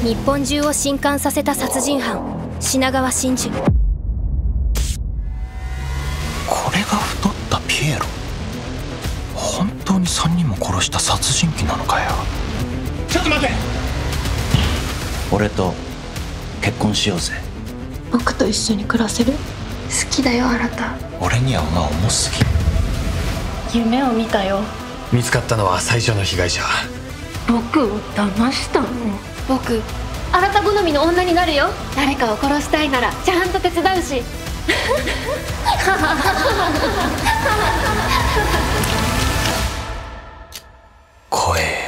日本中を震撼させた殺人犯品川真珠。 これが太ったピエロ。本当に3人も殺した殺人鬼なのかよ。 ちょっと待て。 俺と結婚しようぜ。 僕と一緒に暮らせる？好きだよ、新。 俺にはお前重すぎる。 夢を見たよ。 見つかったのは最初の被害者。 僕を騙したの。 僕新好みの女になるよ。誰かを殺したいならちゃんと手伝うし。 怖え。